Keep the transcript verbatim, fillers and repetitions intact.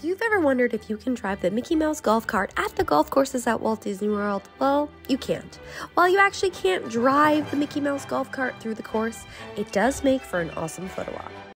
you've ever wondered if you can drive the Mickey Mouse golf cart at the golf courses at Walt Disney World, well, you can't. While you actually can't drive the Mickey Mouse golf cart through the course, it does make for an awesome photo op.